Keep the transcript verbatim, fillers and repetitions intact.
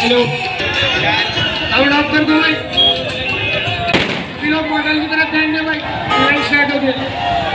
Hello, अब of कर दो भाई, अभी लोग मॉडल की तरफ ध्यान दे भाई, स्टार्ट हो गया।